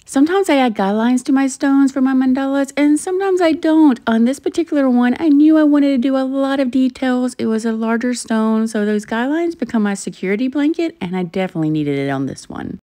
Sometimes I add guidelines to my stones for my mandalas, and sometimes I don't. On this particular one, I knew I wanted to do a lot of details. It was a larger stone, so those guidelines become my security blanket, and I definitely needed it on this one.